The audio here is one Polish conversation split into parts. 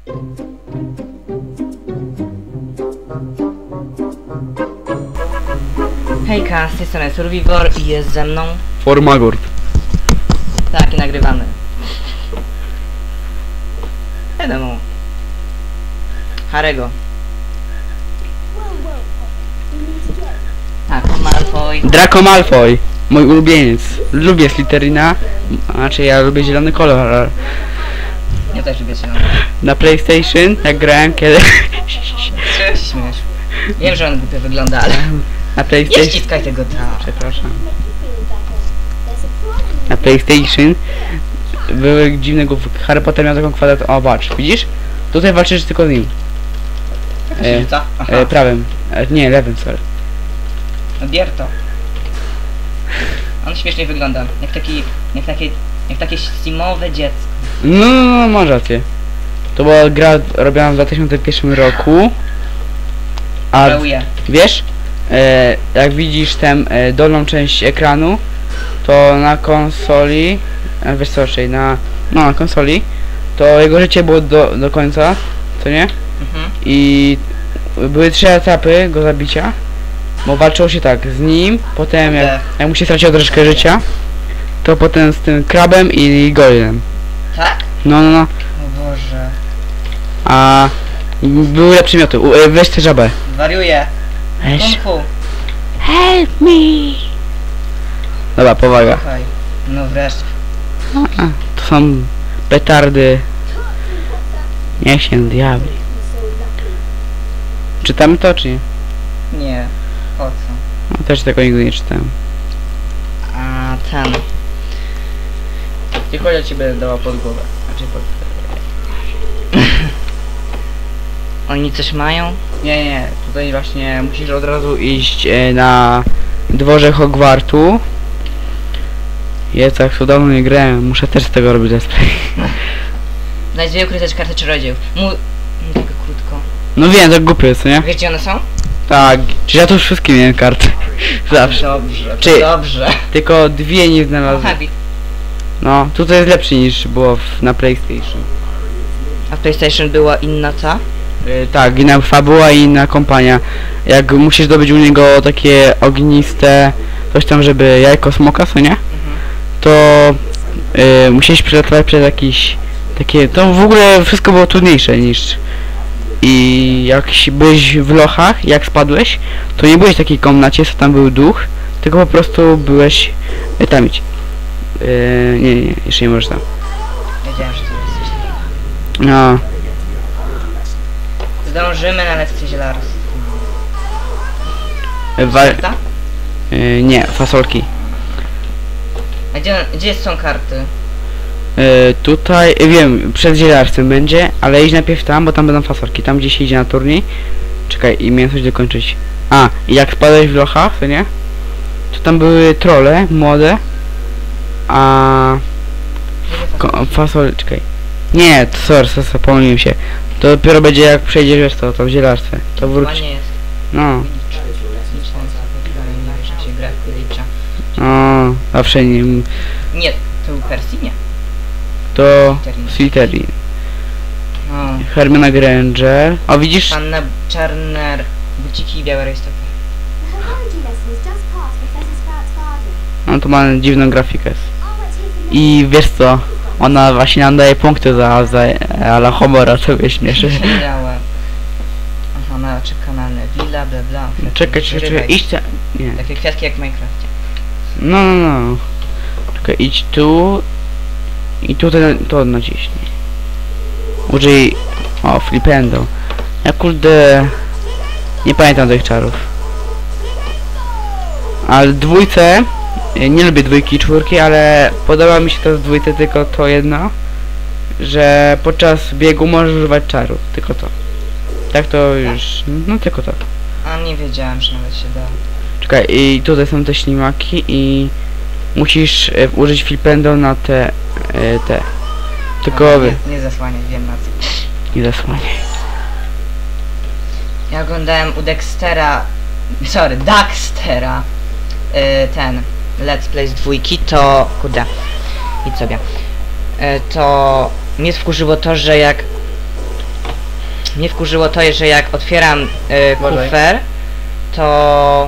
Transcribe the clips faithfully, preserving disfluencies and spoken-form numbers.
Hejka, z tej strony Survivor i jest ze mną Formagurt. Tak, i nagrywamy. Wiadomo. Harego. Tak, Malfoy. Draco Malfoy, mój ulubieniec. Lubię Slytherina, znaczy ja lubię zielony kolor, ale Ja też lubię zielony. na PlayStation jak grałem kiedy Czego się śmiesz? Wiem, że on głupio wygląda, ale na nie PlayStation, ściskaj tego ta. przepraszam, na PlayStation były dziwne głupki. Harry Potter miał taką kwadrat, o patrz, widzisz? Tutaj walczysz tylko z nim. E, Co? Aha. e, prawym, e, nie, lewym, sorry. No bier to. On śmiesznie wygląda. Jak taki, jak takie, jak takie steamowe dziecko. No, no, no, masz rację. To była gra robiona w dwa tysiące pierwszym roku. A Żałuję. wiesz, e, jak widzisz tę e, dolną część ekranu, to na konsoli, e, wiesz co, czyli na, no, na konsoli, to jego życie było do, do końca, co nie? Mhm. I były trzy etapy go zabicia, bo walczyło się tak, z nim, potem jak, jak mu się straciło troszeczkę życia, to potem z tym krabem i golem. Tak? No, no, no. O Boże. A były lepsze mioty. U, e, weź tę żabę. Wariuję. Weź. Kung fu. Help me. Dobra, powaga. Słuchaj. No wreszcie. A, to są petardy. Niech się diabli. Czytamy to, czy nie? Nie. Po co? No, też tego nigdy nie czytałem. A ten. Tylko ja ci będę dała pod głowę. Znaczy pod... Oni coś mają? Nie, nie, tutaj właśnie musisz od razu iść e, na dworze Hogwartu. Jest, jak to dawno nie grałem, muszę też z tego robić let's play. Znajduję ukryte karty czarodziejów. Mu... No, tylko krótko. No wiem, to głupie jest, co nie? Wiesz gdzie one są? Tak, czy ja to już wszystkie miałem karty. Zawsze. Dobrze, to Czy- dobrze. Tylko dwie nie No, znalazłem. Habit. No, tutaj jest lepszy niż było w, na PlayStation. A w PlayStation była inna ta? Yy, tak, inna fabuła i inna kompania. Jak musisz zdobyć u niego takie ogniste, coś tam, żeby jajko smoka, co nie? To yy, musiałeś przelatywać przez jakiś takie, to w ogóle wszystko było trudniejsze niż i jak byłeś w lochach, jak spadłeś, to nie byłeś w takiej komnacie, co tam był duch, tylko po prostu byłeś yy, tam idź. Yy, nie, nie, jeszcze nie możesz tam. Wiedziałem, że to jest coś takiego. No, Zdążymy na lekcję zielarstwa. wa Ta? yy, nie, fasolki. A gdzie, gdzie są karty? Yy, tutaj, yy, wiem, przed zielarstwem będzie, ale idź najpierw tam, bo tam będą fasolki, tam gdzie się idzie na turniej. Czekaj, i miałem coś dokończyć. A, i jak spadłeś w lochach, to nie? To tam były trolle, młode. A... Ko fasol, czekaj. Nie, to sorry, sorry, sorry, pomyliłem się. To dopiero będzie jak przejdziesz, wiesz to, to w zielarstwie. To wróć. Ładnie jest. No, Licząca, się gra licza. no, zawsze nie... Nie, to był Percy? Nie. To... Slytherin. No. Hermiona Granger. O, widzisz? Panna Czarner, buciki i białe rajstopy. No to ma dziwną grafikę. I wiesz co? Ona właśnie nam daje punkty za, za ala Homora, co mnie śmieszy. Białe. Aha, ona czeka na Neville'a, bla bla. Czekaj, czekaj, czekaj, idź te... Nie. Takie kwiatki jak w Minecrafcie. No, no, no. Czekaj, idź tu. I tutaj to naciśnij. Użyj... O, flipendo. Ja kurde... Nie pamiętam tych czarów. Ale dwójce... Nie lubię dwójki i czwórki, ale podoba mi się to w dwójce tylko to jedno, że podczas biegu możesz używać czarów, tylko to. Tak to już, no tylko to. A nie wiedziałem, że nawet się da. Czekaj, i tutaj są te ślimaki i musisz e, użyć flipendo na te, e, te. Tylko wy, Nie, nie zasłaniać, wiem na co. nie zasłaniaj. Ja oglądałem u Dextera, sorry, Daxtera, yy, ten Let's Play z dwójki, to kurde, idź sobie. Yy, to mnie wkurzyło to, że jak mnie wkurzyło to, że jak otwieram y, Uważaj. kufer, to...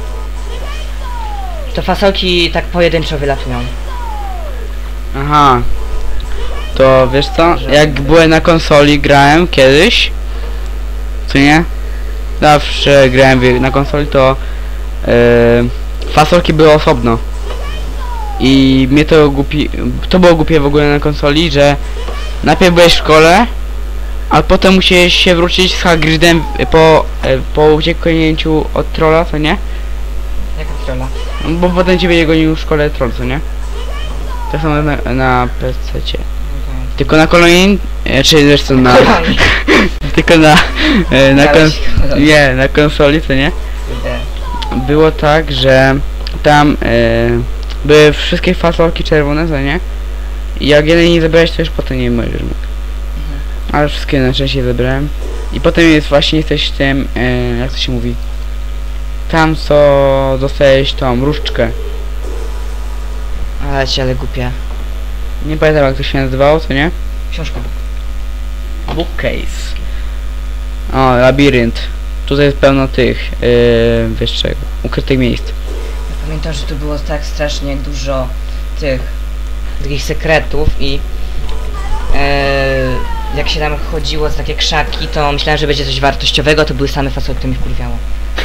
to fasolki tak pojedynczo wylatują. Aha. To wiesz co? Że- Jak byłem na konsoli, grałem kiedyś. Co nie? Zawsze grałem w- na konsoli, to yy, fasolki były osobno. I mnie to głupi... To było głupie w ogóle na konsoli, że najpierw byłeś w szkole, a potem musiałeś się wrócić z Hagridem po, e, po ucieknięciu od trolla, co nie? Jaka trolla? Bo potem ciebie nie gonił w szkole troll, co nie? Tak samo na, na P C-cie. Tylko na kolonii, e, czy wiesz co, na... Kolonii. tylko na... E, na kon, Grałeś w kolonii. nie, na konsoli, co nie? Kurde. Było tak, że tam e, były wszystkie fasolki czerwone, co nie? I jak jeden nie zebrałeś, to już potem nie możesz mógł. Ale wszystkie na szczęście zebrałem. I potem jest właśnie jesteś tym, e, jak to się mówi? Tam co dostajesz tą różdżkę. Ale ci, ale głupie. Nie pamiętam jak to się nazywało, co nie? Książka. Bookcase. O, labirynt. Tutaj jest pełno tych, yy, wiesz czego, ukrytych miejsc. Ja pamiętam, że tu było tak strasznie dużo tych takich sekretów i e, jak się tam chodziło z takie krzaki, to myślałem, że będzie coś wartościowego, to były same fasolki, to mi wkurwiało.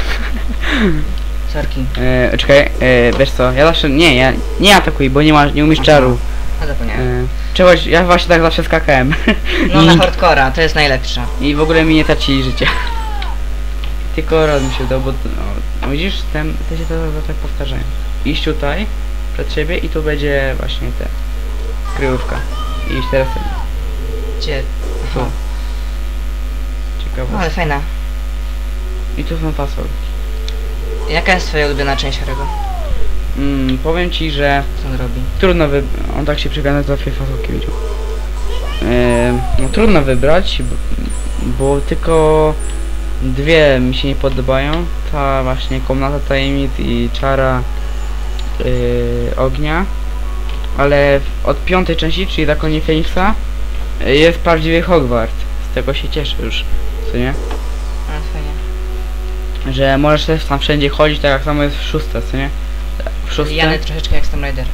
Sorki. Yy, czekaj, yy, wiesz co, ja zawsze, nie, ja nie atakuj, bo nie masz, nie umiesz czaru. A zapomniałem. Yy, czegoś, ja właśnie tak zawsze skakałem. No na I, hardcora, to jest najlepsza. I w ogóle mi nie tracili życia. Tylko raz mi się udało, bo, no, widzisz, ten, te się to, to tak powtarzają. Iść tutaj, przed siebie i tu będzie właśnie te, kryjówka. I iść teraz ten, Gdzie? tu. Aha. Ciekawe. No ale fajna. I tu są fasolki. Jaka jest twoja ulubiona część Harry'ego? Mm, powiem ci, że Co on robi? trudno wy... On tak się przegadał, to dwie fasolki widział. Eee, no trudno wybrać, b- bo tylko dwie mi się nie podobają. Ta właśnie komnata tajemnic i czara yy, ognia. Ale w- od piątej części, czyli Zakonie Feniksa, yy, jest prawdziwy Hogwart. Z tego się cieszę już, co nie? A, fajnie. Że możesz też tam wszędzie chodzić, tak jak samo jest w szóstce, co nie? W szóstce. Jany troszeczkę jak Tomb Raider.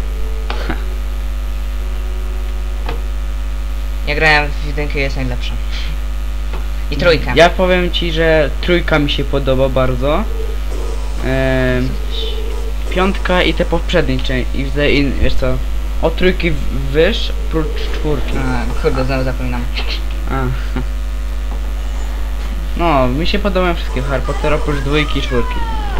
Ja grałem w jedynkę, jest najlepsza. I trójka. Ja powiem ci, że trójka mi się podoba bardzo. Ehm, piątka i te poprzednie części. I, te in- wiesz co? Od trójki w- wyż, prócz czwórki. A, kurde, znowu zapominam. A. No, mi się podobają wszystkie Harry Potter oprócz dwójki i czwórki.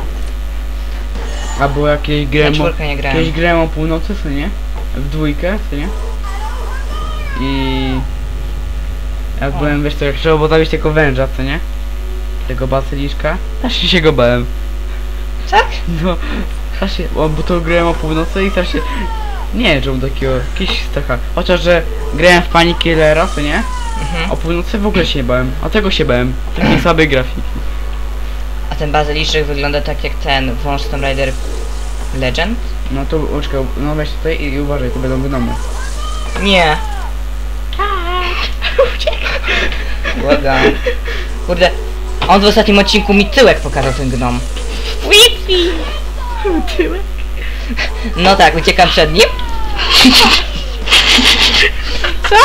A było jakieś Ja grę, mo- czwórkę nie grałem. jakieś grę o północy, co nie? W dwójkę, co nie? I... Jak O. byłem, wiesz co, jak trzeba było zabić tego węża, co nie? Tego basyliszka. Strasznie się go bałem. Tak? No, strasznie, bo bo to grałem o północy i strasznie... Nie wiem, czemu takiego, jakiś taka... Chociaż, że grałem w Panic Killera, co nie? Mhm. O północy w ogóle się nie bałem, a tego się bałem. Takiej słabej grafiki. A ten bazyliszek wygląda tak jak ten wąż z Tomb Raider Legend? No to, uczekaj, no weź tutaj i, i uważaj, to będą gnomy. Nie. Błagam. Kurde, on w ostatnim odcinku mi tyłek pokazał, ten gnom. Wi-Fi. Tyłek? No tak, uciekam przed nim. Co?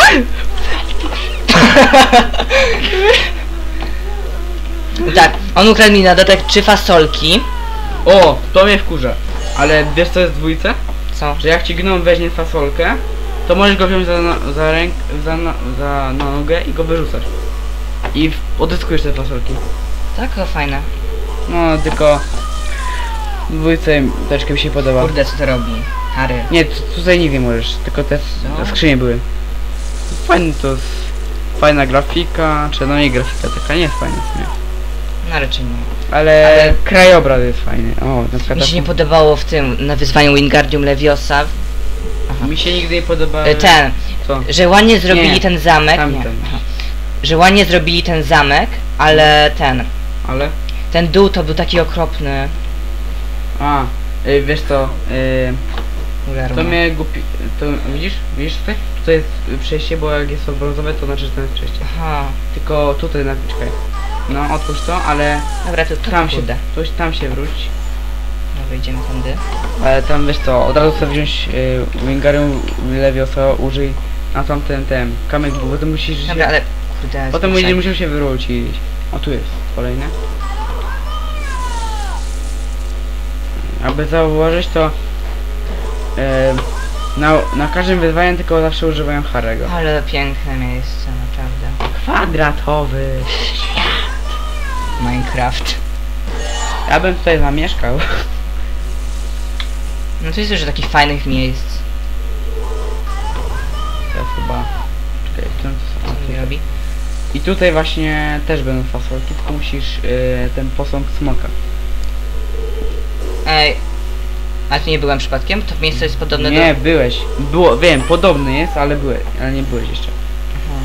Tak, on ukradł mi na dodatek trzy fasolki. O, to mnie wkurza. Ale wiesz co jest w dwójce? Co? Że jak ci gnom weźmie fasolkę, to możesz go wziąć za, no- za ręk, za, no- za na nogę i go wyrzucasz. I w- odzyskujesz te fasolki. Tak, to fajne. No, tylko... W dwójce troszkę mi się podoba. Kurde, co to robi? Harry. Nie, tu- tutaj nic nie możesz, tylko te Co? skrzynie były. Fajne to jest... Fajna grafika, czy no nie grafika, taka nie jest fajna, co nie? No raczej nie. Ale, Ale- krajobraz jest fajny. O, na przykład Mi się nie taką- podobało w tym, na wyzwaniu Wingardium Leviosa, Aha. Mi się nigdy nie podoba... y, ten, Co? że ładnie zrobili Nie, ten zamek, nie, tamten. aha. Że ładnie zrobili ten zamek, ale ten, Ale? ten dół to był taki okropny. A, y, wiesz co, y, Ulerma. to mnie głupi... To widzisz? Widzisz tutaj? To jest przejście, bo jak jest to brązowe, to znaczy, że to jest przejście. Aha. Tylko tylko tutaj na czekaj. No otwórz to, ale Dobra, to, to tam się, kurde. coś tam się wróć. Dobra, idziemy tędy. Ale tam wiesz co, od razu sobie wziąć y, Wingardium Leviosa, użyj na tamten ten kamyk, bo potem musisz Dobra, się, ale kurde, potem zmuszaj. będziesz musiał się wrócić. O tu jest kolejne. Aby zauważyć to y, na, na każdym wyzwaniu tylko zawsze używają Harry'ego. Ale piękne miejsce, naprawdę. Kwadratowy. Minecraft. Ja bym tutaj zamieszkał. No to jest dużo takich fajnych miejsc. To jest chyba... Czekaj, co Co to mi są? robi? I tutaj właśnie też będą fasolki, tylko musisz y, ten posąg smoka. Ej. A tu nie byłem przypadkiem? To miejsce jest podobne Nie, do... byłeś. Było, wiem, podobny jest, ale byłeś, ale nie byłeś jeszcze. Aha.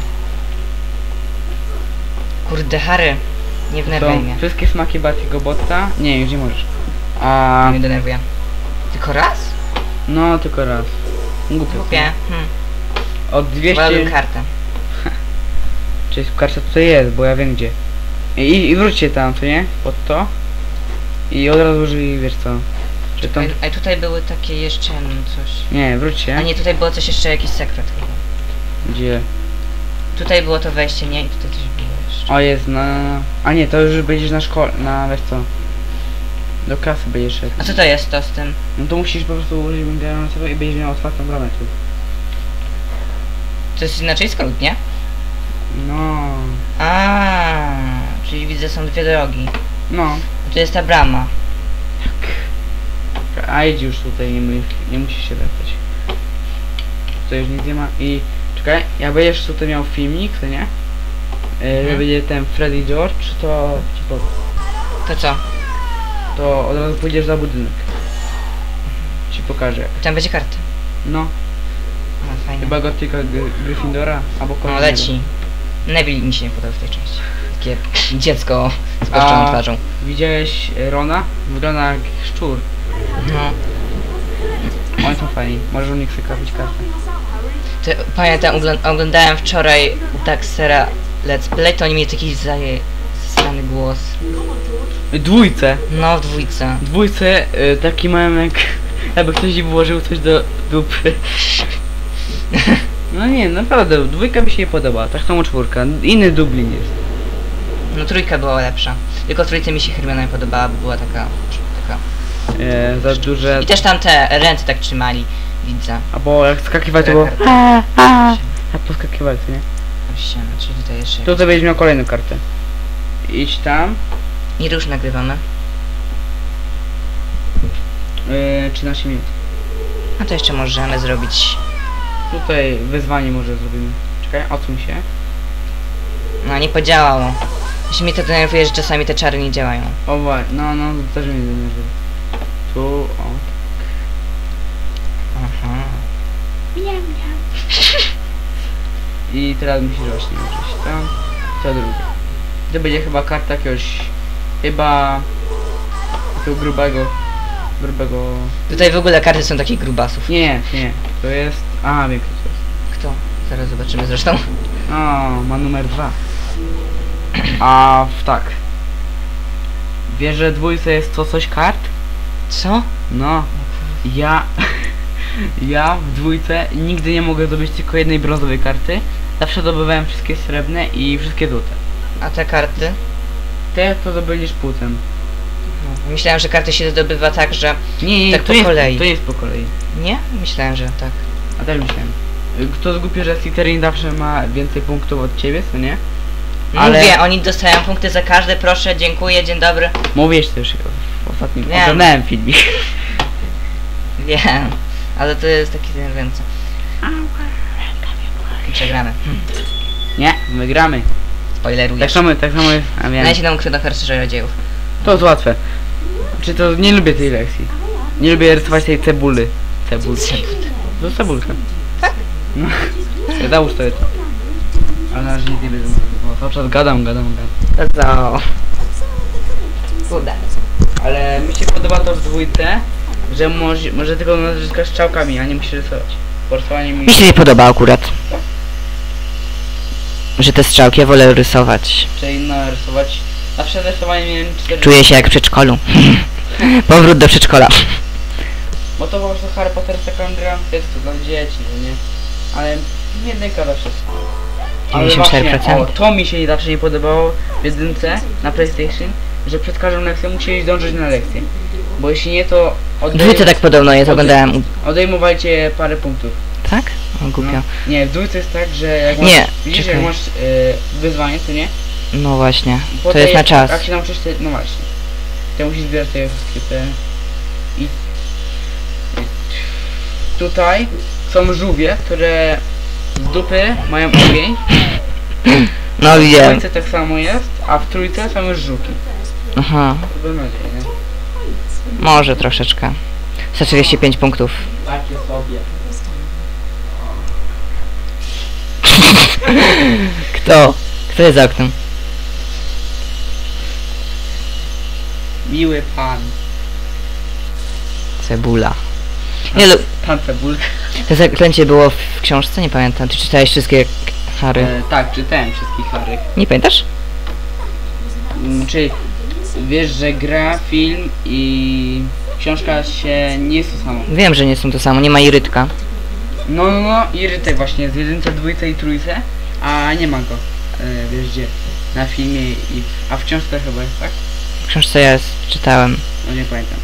Kurde, Harry. Nie To wnerwaj mnie. wszystkie smaki Batiego Botta? Nie, już nie możesz. A Nie denerwuję. Tylko raz? no tylko raz. Głupio. Kupię. Hmm. Od Wolałbym dwieście... kartę. Czyli karta tutaj jest, bo ja wiem gdzie. I, i wróćcie tam, co nie? Pod to. I od razu użyj, wiesz co. Czy to... Ej, ej, tutaj były takie jeszcze no, coś. Nie, wróćcie. A nie, tutaj było coś jeszcze, jakiś sekret chyba. Gdzie? Tutaj było to wejście, nie? I tutaj coś było jeszcze. O, jest na... A nie, to już będziesz na szkole, na, wiesz co. Do klasy będziesz szedł. A co to jest to z tym? No to musisz po prostu użyć Wingardium i będziesz miał otwartą bramę tu. To jest inaczej skrót, nie? No... A, czyli widzę są dwie drogi. No. Tu jest ta brama. A idź już tutaj, nie, my- nie musisz się wracać. Tutaj już nic nie ma i... Czekaj, jak będziesz tutaj miał filmik, to nie? Yy, Mhm. że będzie ten Freddy George, to ci powiem. To co? To od razu pójdziesz za budynek. Ci pokażę. Tam będzie karta. No, A, fajnie. chyba gotyka Gry- Gryffindora, albo No kolejnego. leci. Neville mi się nie podoba w tej części. Takie dziecko z płaszczoną A- twarzą. Widziałeś e, Rona? Wygląda jak szczur. No. Oni są fajni. Możesz u nich sobie kupić kartę. To, pamiętam, oglą- oglądałem wczoraj Daxera Let's Play, to oni mieli taki zaje... strany głos. Dwójce. No, w dwójce. Dwójce y, taki mają jak... Jakby ktoś im włożył coś do dupy. No nie, naprawdę, dwójka mi się nie podoba. Tak samo czwórka. Inny Dublin jest. No, trójka była lepsza. Tylko trójce mi się Hermiona nie podobała, bo była taka... taka... E, za duże... I też tam te ręce tak trzymali, widzę. Albo jak skakiwać to było... Karta. A, a, jak poskakiwać, nie? Właśnie, czyli tutaj jeszcze... Tutaj będziesz miał kolejną kartę. Idź tam. Nie już nagrywamy. Yy, trzynaście minut. A to jeszcze możemy zrobić... Tutaj wyzwanie może zrobimy. Czekaj, odsuń się. No, nie podziałało. Jeśli mnie to denerwuje, że czasami te czary nie działają. O właśnie, no, no, to też mnie denerwuje. Tu, o. Aha. I teraz musisz właśnie użyć tam. To drugie. To będzie chyba karta jakiegoś... Chyba... Takiego grubego... Grubego... Tutaj w ogóle karty są takich grubasów. Nie, nie. To jest... A, wiem kto to jest. Kto? Zaraz zobaczymy zresztą. O, ma numer dwa. A w tak. Wiesz, że dwójce jest to coś kart? Co? No. Ja... Ja w dwójce nigdy nie mogę zdobyć tylko jednej brązowej karty. Zawsze zdobywałem wszystkie srebrne i wszystkie złote. A te karty? Te to zdobędziesz półtem. No, myślałem, że karty się zdobywa tak, że... Nie, nie, Tak to po jest, kolei. To jest po kolei. Nie? Myślałem, że tak. A też myślałem. Kto zgubi, że Slytherin zawsze ma więcej punktów od ciebie, co nie? Ale- Mówię, oni dostają punkty za każde, proszę, dziękuję, dzień dobry. Mówiłeś też w ostatnim... Wiem. Oglądałem filmik. Wiem, ale to jest taki denerwujący. Przegramy. Hmm. Nie, my gramy. Spoileruję. Tak samo, tak samo jest... A wiem. Znajdzie nam ukryto hercerza dziejów. To jest łatwe. Czy to nie lubię tej lekcji. Nie lubię rysować tej cebuly. Cebul. To jest cebulka. Tak? No. Ja załóż sobie to. Ale na razie nic nie będę mówił. Cały czas gadam, gadam, gadam. To co? Kurde. Ale mi się podoba to w dwójce, że może, może tylko nazyskać strzałkami, a nie musisz rysować. Po rysowaniu mi... Mi się nie podoba akurat. że te strzałki ja wolę rysować. Czyli no rysować. Zawsze rysowanie miałem cztery. Czuję się jak w przedszkolu. Powrót do przedszkola. Bo to po prostu Harry Potter taka gra, to jest to dla dzieci, no nie? Ale jedynka zawsze. dziewięćdziesiąt cztery procent. O, to mi się zawsze nie podobało w jedynce na PlayStation, że przed każdą lekcją musieli dążyć na lekcję. Bo jeśli nie, to W dwójce tak podobno jest, odej- oglądałem. u- odejmowajcie parę punktów. Tak? O, głupio. No. Nie, w dwójce jest tak, że jak masz, Nie, widzisz, czekaj. jak masz y, wyzwanie, to nie? No właśnie. To Potem jest na czas. Jak się nauczysz, to, no właśnie. To musisz zbierać te wszystkie te... I... I... Tutaj są żółwie, które z dupy mają ogień. No W wiem. trójce tak samo jest, a w trójce są już żółki. Aha. To beznadziej, nie? Może troszeczkę. sto trzydzieści pięć punktów. Takie sobie. Kto? Kto jest za oknem? Miły pan. Cebula. Nie, lu- Pan Cebulka. to zaklęcie było w książce? Nie pamiętam. Ty czytałeś wszystkie Harry? E, tak, czytałem wszystkich Harry. Nie pamiętasz? Mm, Czyli wiesz, że gra, film i książka się nie jest to samo. Wiem, że nie są to samo. Nie ma Irytka. No, no, no i Rytek właśnie z jedynce, dwójce i trójce, a nie ma go. E, wiesz gdzie? Na filmie i... a w książce chyba jest, tak? W książce jest. Czytałem. No nie pamiętam.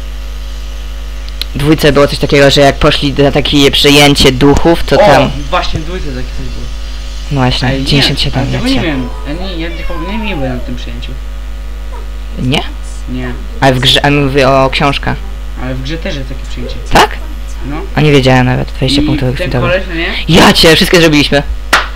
W dwójce było coś takiego, że jak poszli na takie przejęcie duchów, to o, tam... właśnie w dwójce takie coś było. No właśnie, Ej, nie, dziewięćdziesiąt siedem. ale tego wiecie. nie wiem. Ja nie, ja tylko nie, nie byłem na tym przyjęciu. Nie? Nie. Ale w grze, a mówię o książkach. Ale w grze też jest takie przyjęcie. Tak? No. A nie wiedziałem nawet. dwadzieścia I punktów ten chwitowych. koleś, no nie? Ja cię, wszystkie zrobiliśmy.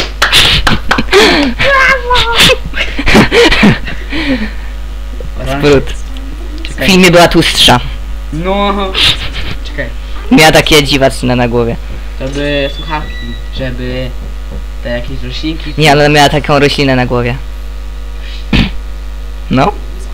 Sprót. W Czekaj. filmie była tłustsza. No. Czekaj. Miała takie dziwactwo na głowie. To były słuchawki, żeby te jakieś roślinki... Nie, ale miała taką roślinę na głowie. No.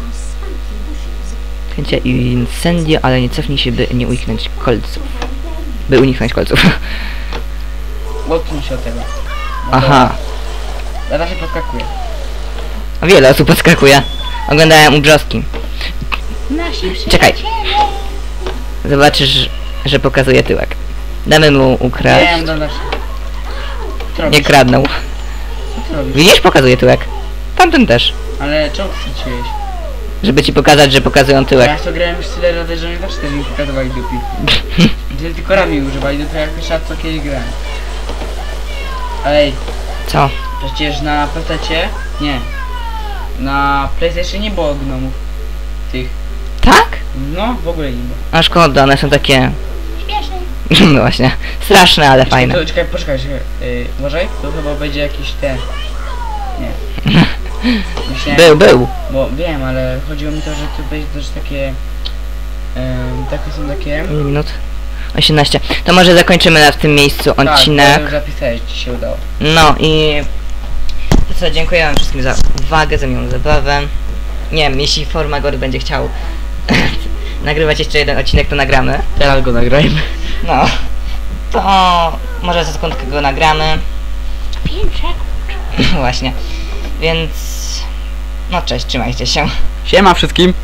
Chęcia incendio, ale nie cofnij się, by nie uniknąć kolców. By uniknąć kolców. Odsuń się od tego. No Aha. to- Ja zawsze podskakuję. Wiele osób podskakuje. Oglądałem u Brzoski. Czekaj. Zobaczysz, że pokazuje tyłek. Damy mu ukraść. Wiem, do nas. Co Nie robisz? kradną. Co ty robisz? Widzisz? Pokazuje tyłek. Tamten też. Ale czemu chcecie Żeby ci pokazać, że pokazują tyłek. Ja to grałem już tyle razy, że mi zawsze też mi pokazywali dupi. Gdzie tylko rami używali dupy, jak pierwszy raz co kiedyś grałem. Ej, Co? przecież na pececie... Nie. Na PlayStation nie było gnomów. Tych. Tak? No, w ogóle nie było. A szkoda, one są takie... No właśnie. Straszne, ale fajne. To, czekaj, poczekaj, czekaj. Yy, uważaj, to chyba będzie jakiś ten... Nie. Myślałem, Był, był. Bo wiem, ale chodziło mi to, że to będzie też takie... Yy, takie są takie... Ile minut? osiemnaście. To może zakończymy na w tym miejscu odcinek. Tak, to już zapisałeś, ci się udało. No i... To co, dziękuję wam wszystkim za uwagę, za miłą zabawę. Nie wiem, jeśli Formagor będzie chciał nagrywać jeszcze jeden odcinek, to nagramy. Teraz go nagrajmy. No. To może za sekundkę go nagramy. pięć sekund. Właśnie. Więc... No cześć, trzymajcie się. Siema wszystkim.